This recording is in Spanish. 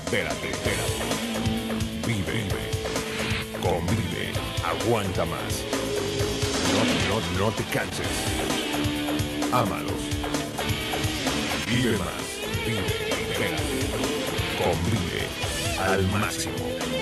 Vive. Convive. Aguanta más. No te canses. Ámalos. Vive más. Vive. Convive. Al máximo.